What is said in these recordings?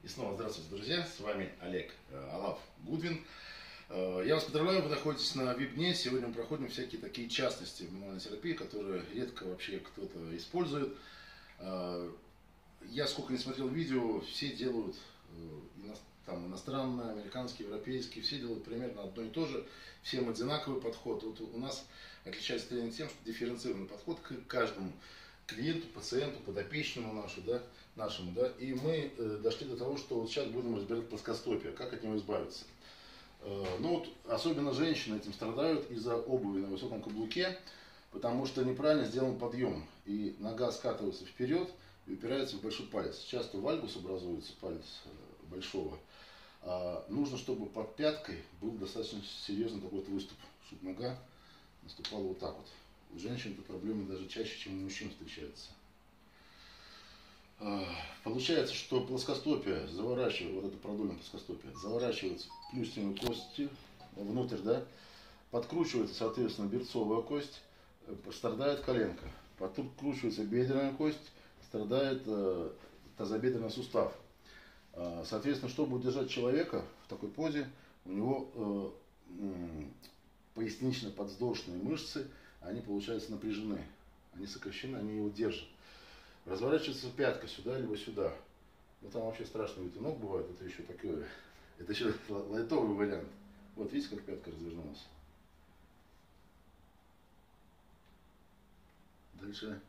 снова здравствуйте, друзья, с вами Олег Алав Гудвин. Я вас поздравляю, вы находитесь на VIP-дне. Сегодня мы проходим всякие такие частности в мануальной терапии, которые редко вообще кто-то использует. Я сколько не смотрел видео, все делают, там, иностранные, американские, европейские, все делают примерно одно и то же, всем одинаковый подход. Вот у нас отличается тренинг тем, что дифференцированный подход к каждому клиенту, пациенту, подопечному нашему, да, и мы дошли до того, что вот сейчас будем разбирать плоскостопие, как от него избавиться. Ну вот, особенно женщины этим страдают из-за обуви на высоком каблуке, потому что неправильно сделан подъем, и нога скатывается вперед и упирается в большой палец. Часто вальгус образуется, палец большого. Нужно, чтобы под пяткой был достаточно серьезный какой-то выступ, чтобы нога наступала вот так вот. У женщин эта проблема даже чаще, чем у мужчин встречается. Получается, что плоскостопие заворачивает, вот это продольное плоскостопие, заворачивается плюсневые кости внутрь, да, подкручивается, соответственно, берцовая кость, страдает коленка, подкручивается бедренная кость, страдает тазобедренный сустав. Соответственно, чтобы удержать человека в такой позе, у него пояснично-подвздошные мышцы, они, получается, напряжены, они сокращены, они его держат. Разворачивается пятка сюда, либо сюда. Ну там вообще страшный вид ног бывает, это еще такое, это еще лайтовый вариант. Вот видите, как пятка развернулась. Дальше.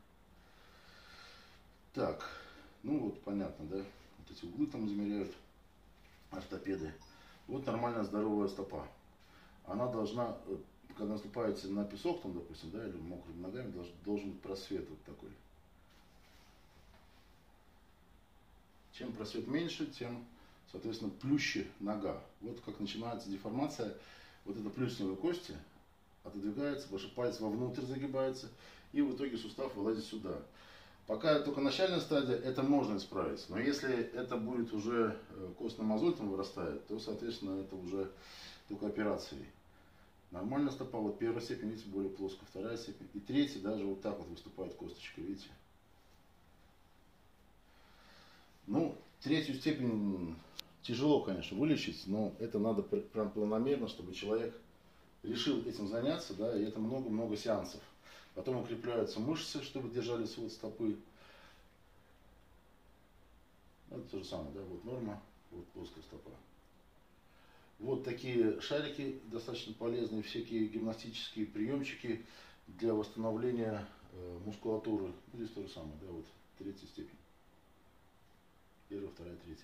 Так, ну вот понятно, да, вот эти углы там измеряют ортопеды. Вот нормальная здоровая стопа. Она должна, когда наступаете на песок, там, допустим, да, или мокрыми ногами, должен быть просвет вот такой. Чем просвет меньше, тем, соответственно, плюще нога. Вот как начинается деформация, вот эта плюсневая кость отодвигается, большой палец вовнутрь загибается, и в итоге сустав вылазит сюда. Пока только начальная стадия, это можно исправить. Но если это будет уже костный мозоль там вырастает, то, соответственно, это уже только операцией. Нормальная стопа, вот первая степень, видите, более плоская, вторая степень. И третья даже вот так вот выступает косточка, видите. Ну, третью степень тяжело, конечно, вылечить, но это надо прям планомерно, чтобы человек решил этим заняться, да, и это много-много сеансов. Потом укрепляются мышцы, чтобы держали свод стопы. Это то же самое, да, вот норма, вот плоская стопа. Вот такие шарики достаточно полезные, всякие гимнастические приемчики для восстановления мускулатуры. Здесь то же самое, да, вот третья степень. Первая, вторая, третья.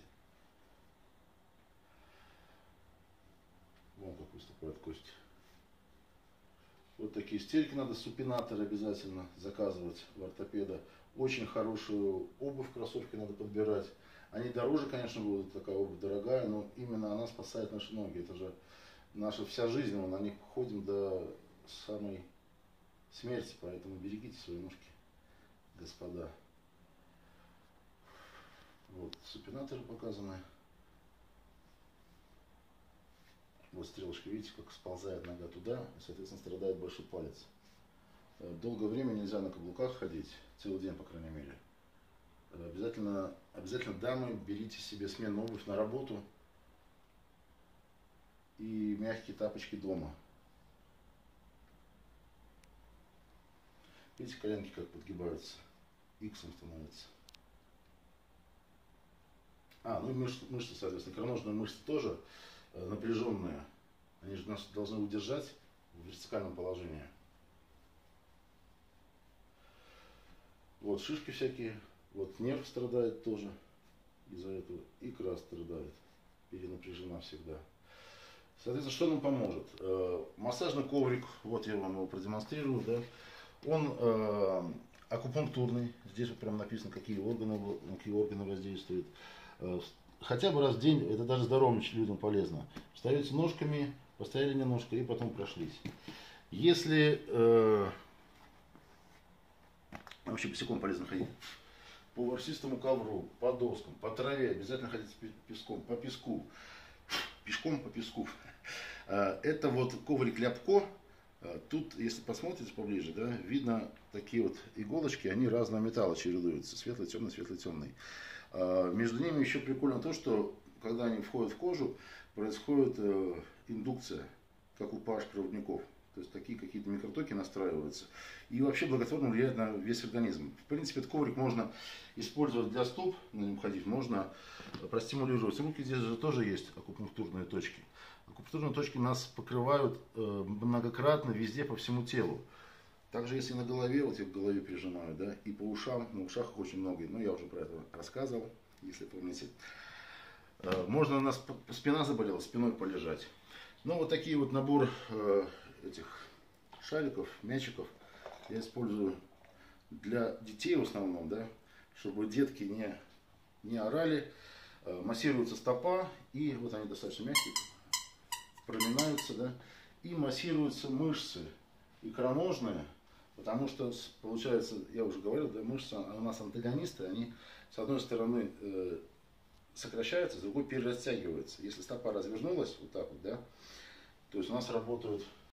Вон как выступает кость. Вот такие стельки надо, супинаторы обязательно заказывать у ортопеда. Очень хорошую обувь, кроссовки надо подбирать. Они дороже, конечно, будут, такая обувь дорогая, но именно она спасает наши ноги. Это же наша вся жизнь, мы на них ходим до самой смерти, поэтому берегите свои ножки, господа. Вот супинаторы показаны. Вот стрелочка, видите, как сползает нога туда, и, соответственно, страдает большой палец. Долгое время нельзя на каблуках ходить, целый день, по крайней мере. Обязательно, дамы, берите себе сменную обувь на работу и мягкие тапочки дома. Видите, коленки как подгибаются, иксом становятся. Ну и мышцы, соответственно, икроножные мышцы тоже напряженные. Они же нас должны удержать в вертикальном положении. Вот шишки всякие. Вот нерв страдает тоже из-за этого. Икра страдает. Перенапряжена всегда. Соответственно, что нам поможет? Массажный коврик. Вот я вам его продемонстрирую. Да? Он акупунктурный. Здесь вот прям написано, какие органы воздействуют. Хотя бы раз в день, это даже здоровым людям полезно. Встаете ножками, постояли немножко и потом прошлись. Если вообще босиком полезно ходить, по ворсистому ковру, по доскам, по траве, обязательно ходить песком, по песку, пешком по песку. Это вот коврик Ляпко. Тут, если посмотрите поближе, да, видно такие вот иголочки, они разного металла чередуются, светлый-темный, светлый-темный. Между ними еще прикольно то, что когда они входят в кожу, происходит индукция, как у PH-проводников. То есть такие какие-то микротоки настраиваются. И вообще благотворно влияет на весь организм. В принципе, этот коврик можно использовать для стоп, на нем ходить. Можно простимулировать руки. Здесь же тоже есть акупунктурные точки. Акупунктурные точки нас покрывают многократно везде по всему телу. Также если на голове, вот я к голове прижимаю, да, и по ушам, на ушах их очень много, но я уже про это рассказывал, если помните. Можно у нас спина заболела, спиной полежать. Ну вот такие вот набор этих шариков, мячиков я использую для детей в основном, да, чтобы детки не орали. Массируется стопа, и вот они достаточно мягкие, проминаются, да, и массируются мышцы икроножные, потому что получается, я уже говорил, да, мышцы у нас антагонисты, они с одной стороны сокращаются, с другой перерастягиваются. Если стопа развернулась вот так вот, да, то есть у нас работают